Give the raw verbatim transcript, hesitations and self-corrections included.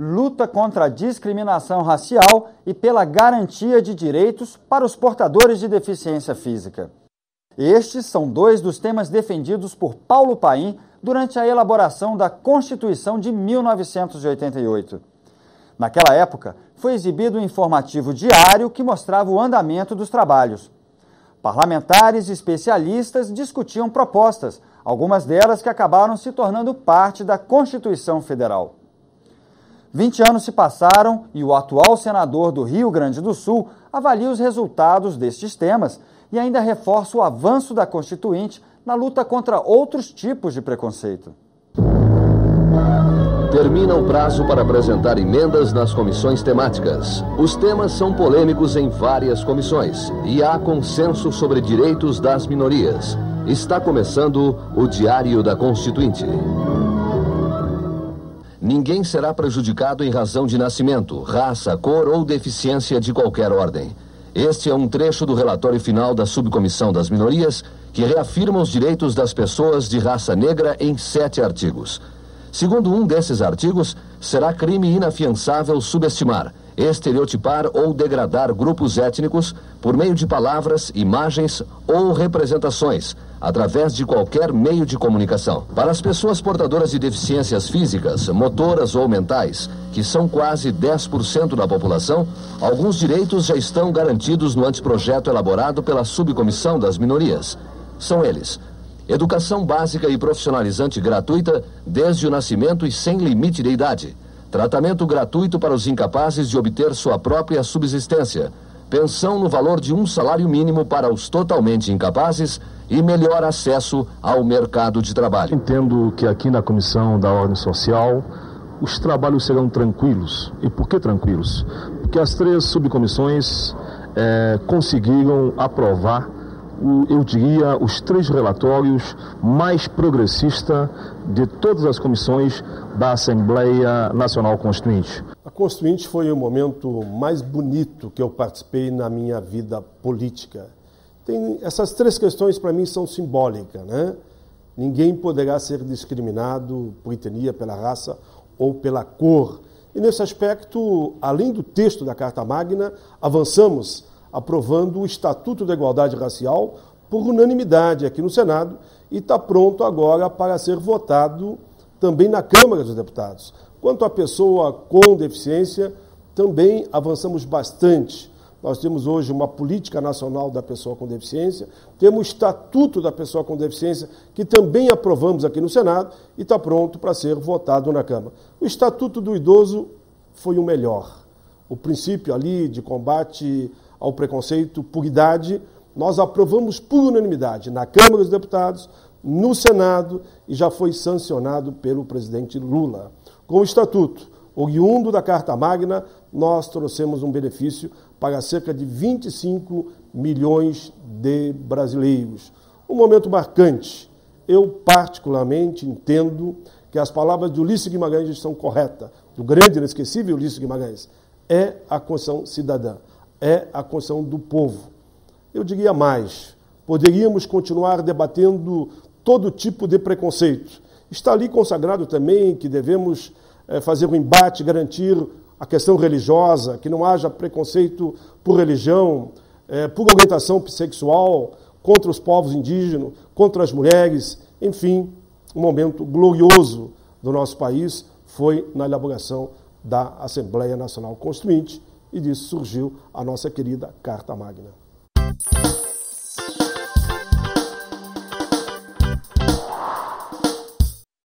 luta contra a discriminação racial e pela garantia de direitos para os portadores de deficiência física. Estes são dois dos temas defendidos por Paulo Paim durante a elaboração da Constituição de mil novecentos e oitenta e oito. Naquela época, foi exibido um informativo diário que mostrava o andamento dos trabalhos. Parlamentares e especialistas discutiam propostas, algumas delas que acabaram se tornando parte da Constituição Federal. Vinte anos se passaram e o atual senador do Rio Grande do Sul avalia os resultados destes temas e ainda reforça o avanço da Constituinte na luta contra outros tipos de preconceito. Termina o prazo para apresentar emendas nas comissões temáticas. Os temas são polêmicos em várias comissões e há consenso sobre direitos das minorias. Está começando o Diário da Constituinte. Ninguém será prejudicado em razão de nascimento, raça, cor ou deficiência de qualquer ordem. Este é um trecho do relatório final da Subcomissão das Minorias, que reafirma os direitos das pessoas de raça negra em sete artigos. Segundo um desses artigos, será crime inafiançável subestimar, estereotipar ou degradar grupos étnicos por meio de palavras, imagens ou representações, através de qualquer meio de comunicação. Para as pessoas portadoras de deficiências físicas, motoras ou mentais, que são quase dez por cento da população, alguns direitos já estão garantidos no anteprojeto elaborado pela Subcomissão das Minorias. São eles: educação básica e profissionalizante gratuita desde o nascimento e sem limite de idade, tratamento gratuito para os incapazes de obter sua própria subsistência, pensão no valor de um salário mínimo para os totalmente incapazes e melhor acesso ao mercado de trabalho. Entendo que aqui na Comissão da Ordem Social os trabalhos serão tranquilos. E por que tranquilos? Porque as três subcomissões é, conseguiram aprovar, o, eu diria, os três relatórios mais progressistas de todas as comissões da Assembleia Nacional Constituinte. A Constituinte foi o momento mais bonito que eu participei na minha vida política. Tem, essas três questões para mim são simbólicas, né? Ninguém poderá ser discriminado por etnia, pela raça ou pela cor. E nesse aspecto, além do texto da Carta Magna, avançamos aprovando o Estatuto da Igualdade Racial por unanimidade aqui no Senado e está pronto agora para ser votado também na Câmara dos Deputados. Quanto à pessoa com deficiência, também avançamos bastante. Nós temos hoje uma política nacional da pessoa com deficiência, temos o Estatuto da Pessoa com Deficiência, que também aprovamos aqui no Senado e está pronto para ser votado na Câmara. O Estatuto do Idoso foi o melhor. O princípio ali de combate ao preconceito por idade, nós aprovamos por unanimidade na Câmara dos Deputados, no Senado e já foi sancionado pelo presidente Lula. Com o Estatuto oriundo da Carta Magna, nós trouxemos um benefício para cerca de vinte e cinco milhões de brasileiros. Um momento marcante. Eu, particularmente, entendo que as palavras de Ulisses Guimarães estão corretas, do grande e inesquecível Ulisses Guimarães. É a Constituição cidadã, é a Constituição do povo. Eu diria mais, poderíamos continuar debatendo todo tipo de preconceito. Está ali consagrado também que devemos é, fazer um embate, garantir a questão religiosa, que não haja preconceito por religião, é, por orientação sexual, contra os povos indígenas, contra as mulheres, enfim, um momento glorioso do nosso país foi na elaboração da Assembleia Nacional Constituinte e disso surgiu a nossa querida Carta Magna.